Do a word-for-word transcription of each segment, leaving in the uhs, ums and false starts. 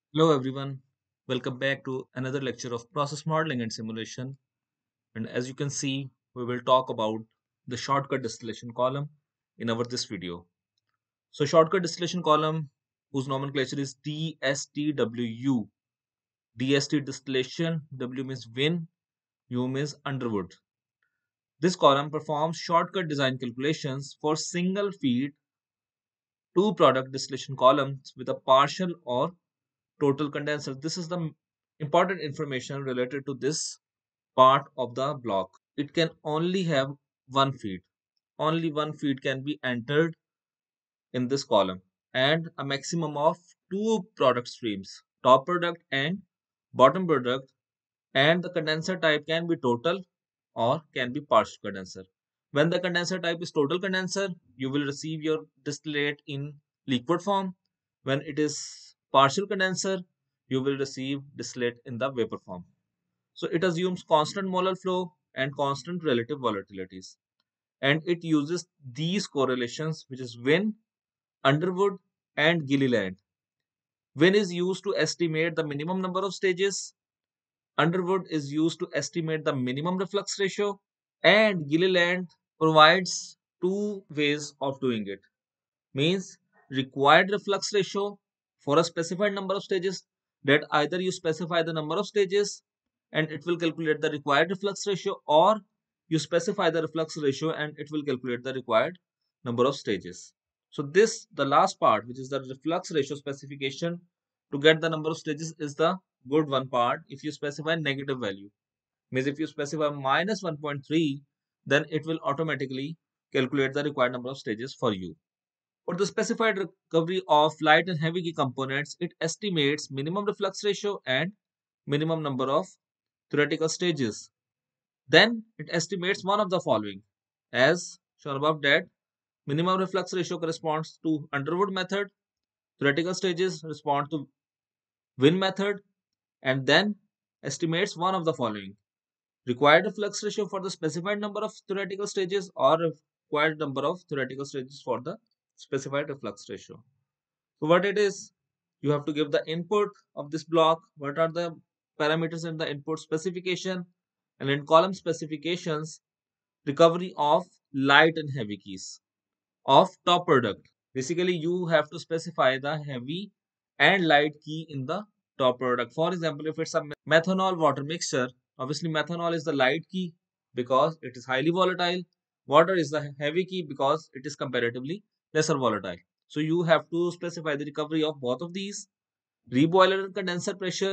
Hello everyone, welcome back to another lecture of process modeling and simulation. And as you can see, we will talk about the shortcut distillation column in our this video. So shortcut distillation column, whose nomenclature is D S T W U. D S T distillation, W means win, U means Underwood. This column performs shortcut design calculations for single feed two product distillation columns with a partial or total condenser. This is the important information related to this part of the block. It can only have one feed. Only one feed can be entered in this column and a maximum of two product streams, top product and bottom product, and the condenser type can be total or can be partial condenser. When the condenser type is total condenser, you will receive your distillate in liquid form. When it is partial condenser, you will receive distillate in the vapor form. So it assumes constant molar flow and constant relative volatilities. And it uses these correlations, which is Wien, Underwood, and Gilliland. Wien is used to estimate the minimum number of stages. Underwood is used to estimate the minimum reflux ratio. And Gilliland provides two ways of doing it. Means required reflux ratio for a specified number of stages, that either you specify the number of stages and it will calculate the required reflux ratio, or you specify the reflux ratio and it will calculate the required number of stages. So this, the last part, which is the reflux ratio specification to get the number of stages, is the good one part. If you specify negative value, means if you specify minus one point three, then it will automatically calculate the required number of stages for you. For the specified recovery of light and heavy key components, it estimates minimum reflux ratio and minimum number of theoretical stages. Then it estimates one of the following. As shown above, that minimum reflux ratio corresponds to Underwood method, theoretical stages respond to Wien method, and then estimates one of the following. Required reflux ratio for the specified number of theoretical stages, or required number of theoretical stages for the specified reflux ratio. So what it is, you have to give the input of this block, what are the parameters in the input specification, and in column specifications, recovery of light and heavy keys of top product. Basically, you have to specify the heavy and light key in the top product. For example, if it's a methanol water mixture, obviously methanol is the light key because it is highly volatile. Water is the heavy key because it is comparatively lesser volatile. So you have to specify the recovery of both of these, reboiler and condenser pressure,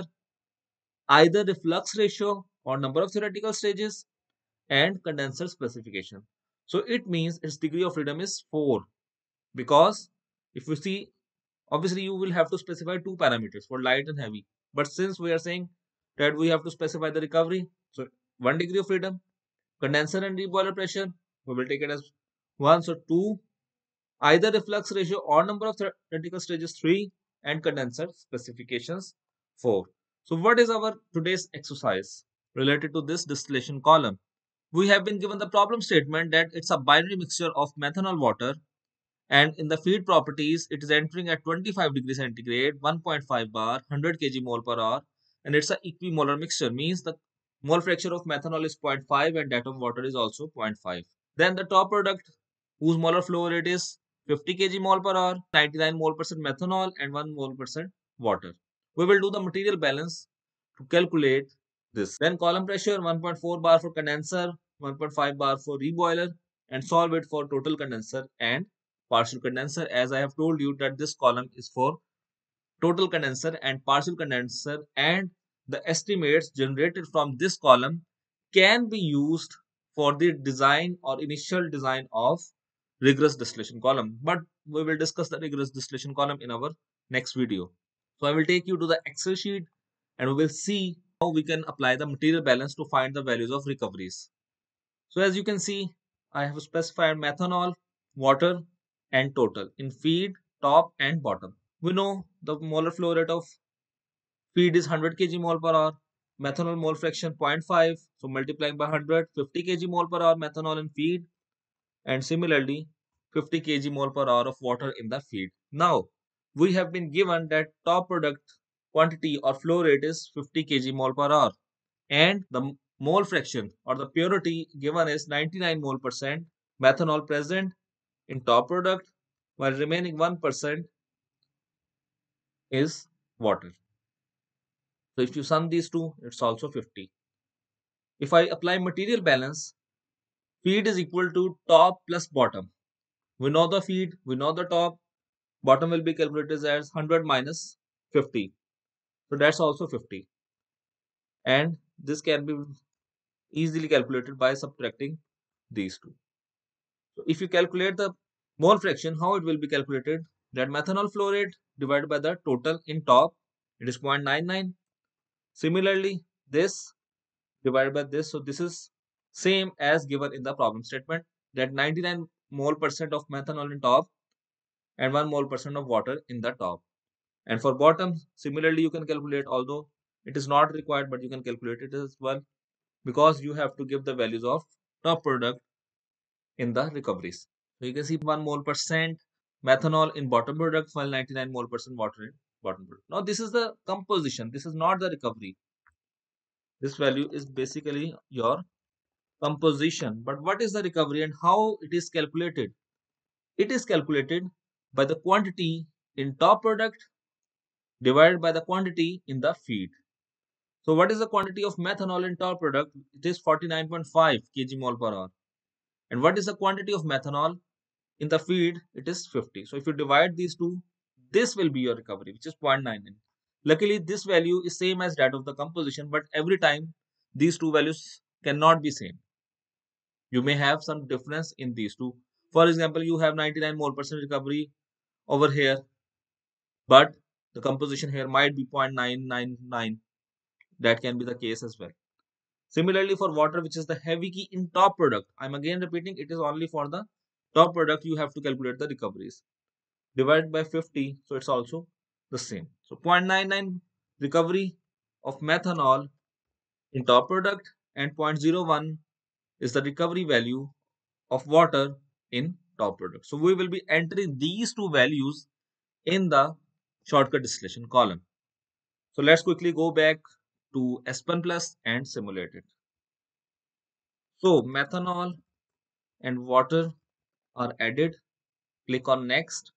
either reflux ratio or number of theoretical stages, and condenser specification. So it means its degree of freedom is four, because if you see, obviously you will have to specify two parameters for light and heavy, but since we are saying that we have to specify the recovery, so one degree of freedom, condenser and reboiler pressure, we will take it as one. So two, either reflux ratio or number of theoretical stages three, and condenser specifications four. So what is our today's exercise related to this distillation column? We have been given the problem statement that it's a binary mixture of methanol water, and in the feed properties it is entering at twenty-five degrees centigrade, one point five bar, one hundred kilograms mole per hour, and it's a equimolar mixture, means the mole fraction of methanol is zero point five and that of water is also zero point five. Then the top product, whose molar flow rate is fifty kilograms mole per hour, ninety-nine mole percent methanol and one mole percent water. We will do the material balance to calculate this. Then column pressure one point four bar for condenser, one point five bar for reboiler, and solve it for total condenser and partial condenser. As I have told you that this column is for total condenser and partial condenser, and the estimates generated from this column can be used for the design or initial design of rigorous distillation column. But we will discuss the rigorous distillation column in our next video. So I will take you to the Excel sheet and we will see how we can apply the material balance to find the values of recoveries. So as you can see, I have specified methanol, water, and total in feed, top, and bottom. We know the molar flow rate of feed is one hundred kilograms mole per hour, methanol mole fraction zero point five, so multiplying by one hundred, fifty kilograms mole per hour methanol in feed, and similarly fifty kilograms mole per hour of water in the feed. Now we have been given that top product quantity or flow rate is fifty kilograms mole per hour, and the mole fraction or the purity given is ninety-nine mole percent methanol present in top product, while remaining one percent is water. So if you sum these two, it's also fifty. If I apply material balance, feed is equal to top plus bottom. We know the feed, we know the top, bottom will be calculated as one hundred minus fifty. So that's also fifty. And this can be easily calculated by subtracting these two. So if you calculate the mole fraction, how it will be calculated? That methanol flow rate divided by the total in top, it is zero point nine nine. Similarly, this divided by this, so this is same as given in the problem statement, that ninety-nine mole percent of methanol in top and one mole percent of water in the top. And for bottom, similarly you can calculate, although it is not required, but you can calculate it as well, because you have to give the values of top product in the recoveries. So you can see one mole percent methanol in bottom product, while ninety-nine mole percent water in bottom product. Now this is the composition, this is not the recovery. This value is basically your composition. But what is the recovery and how it is calculated? It is calculated by the quantity in top product divided by the quantity in the feed. So what is the quantity of methanol in top product? It is forty-nine point five kilograms mole per hour. And what is the quantity of methanol in the feed? It is fifty. So if you divide these two, this will be your recovery, which is zero point nine nine. Luckily, this value is same as that of the composition, but every time these two values cannot be same. You may have some difference in these two. For example, you have ninety-nine mole percent recovery over here, but the composition here might be zero point nine nine nine. That can be the case as well. Similarly, for water, which is the heavy key in top product, I'm again repeating, it is only for the top product you have to calculate the recoveries. Divided by fifty, so it's also the same. So zero point nine nine recovery of methanol in top product, and zero point zero one is the recovery value of water in top product. So we will be entering these two values in the shortcut distillation column. So let's quickly go back to Aspen Plus and simulate it. So methanol and water are added. Click on next.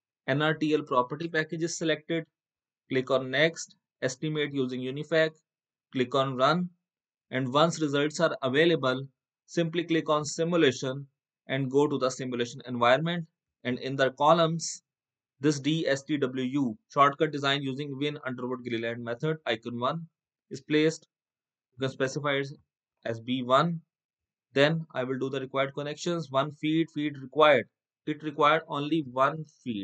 N R T L property package is selected. Click on next. Estimate using Unifac. Click on run. And once results are available, simply click on simulation and go to the simulation environment. And in the columns, this D S T W U shortcut design using Win Underwood Gilliland method icon one is placed. You can specify it as B one. Then I will do the required connections. One feed, feed required. It required only one feed.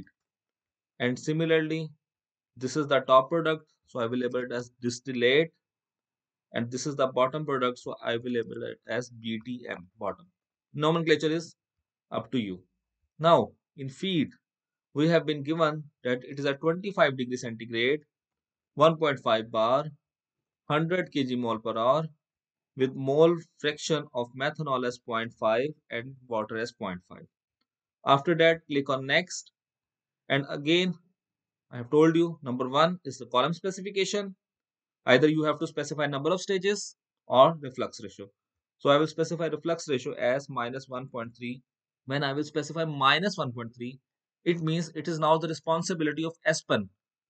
And similarly, this is the top product, so I will label it as distillate. And this is the bottom product, so I will label it as B T M, bottom. Nomenclature is up to you. Now, in feed, we have been given that it is at twenty-five degree centigrade, one point five bar, one hundred kilograms mole per hour, with mole fraction of methanol as zero point five and water as zero point five. After that, click on next. And again, I have told you, number one is the column specification. Either you have to specify number of stages or reflux ratio. So I will specify reflux ratio as minus one point three. When I will specify minus one point three, it means it is now the responsibility of Aspen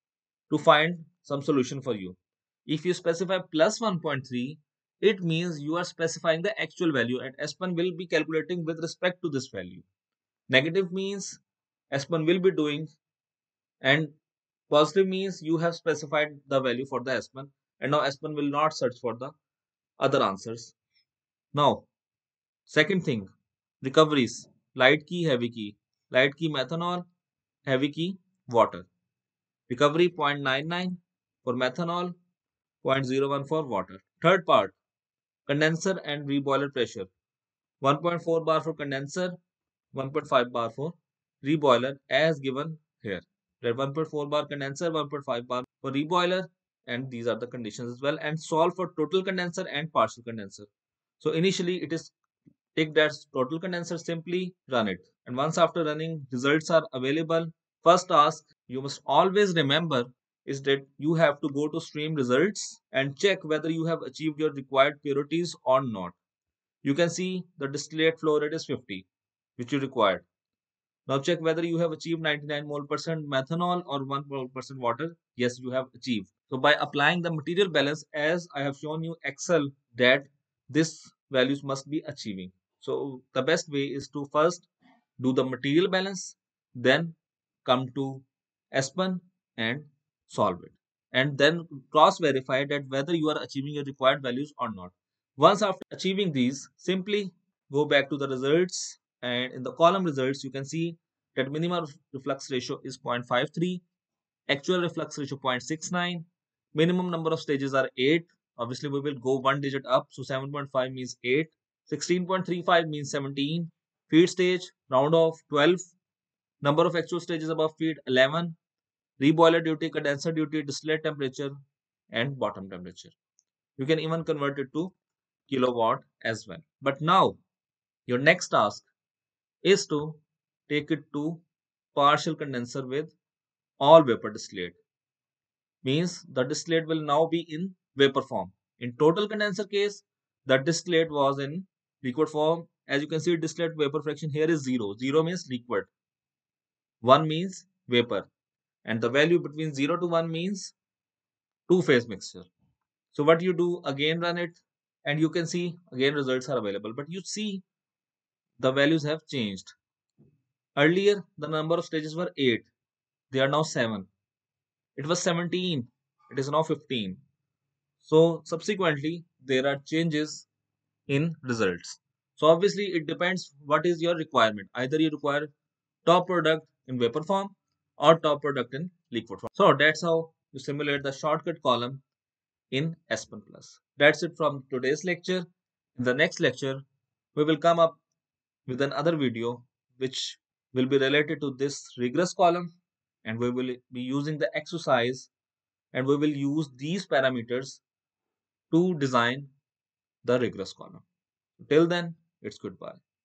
to find some solution for you. If you specify plus one point three, it means you are specifying the actual value and Aspen will be calculating with respect to this value. Negative means Aspen will be doing, and positive means you have specified the value for the Aspen, and now Aspen will not search for the other answers. Now, second thing, recoveries, light key, heavy key. Light key methanol, heavy key water. Recovery zero point nine nine for methanol, zero point zero one for water. Third part, condenser and reboiler pressure. one point four bar for condenser, one point five bar for reboiler as given here. That one point four bar condenser, one point five bar for reboiler, and these are the conditions as well. And solve for total condenser and partial condenser. So initially it is take that total condenser, simply run it. And once after running, results are available. First task, you must always remember is that you have to go to stream results and check whether you have achieved your required purities or not. You can see the distillate flow rate is fifty, which you required. Now check whether you have achieved ninety-nine mole percent methanol or one mole percent water. Yes, you have achieved. So by applying the material balance, as I have shown you Excel, that this values must be achieving. So the best way is to first do the material balance, then come to Aspen and solve it. And then cross verify that whether you are achieving your required values or not. Once after achieving these, simply go back to the results, and in the column results, you can see that minimum reflux ratio is zero point five three, actual reflux ratio zero point six nine, minimum number of stages are eight. Obviously, we will go one digit up, so seven point five means eight, sixteen point three five means seventeen, feed stage, round off twelve, number of actual stages above feed eleven, reboiler duty, condenser duty, distillate temperature, and bottom temperature. You can even convert it to kilowatt as well. But now, your next task is to take it to partial condenser with all vapor distillate. Means the distillate will now be in vapor form. In total condenser case, the distillate was in liquid form. As you can see, distillate vapor fraction here is zero. Zero means liquid. one means vapor. And the value between zero to one means two phase mixture. So what you do, again run it, and you can see again results are available. But you see the values have changed. Earlier, the number of stages were eight. They are now seven. It was seventeen. It is now fifteen. So subsequently, there are changes in results. So obviously, it depends what is your requirement. Either you require top product in vapor form or top product in liquid form. So that's how you simulate the shortcut column in Aspen Plus. That's it from today's lecture. In the next lecture, we will come up with another video which will be related to this regress column, and we will be using the exercise, and we will use these parameters to design the regress column. Till then, it's goodbye.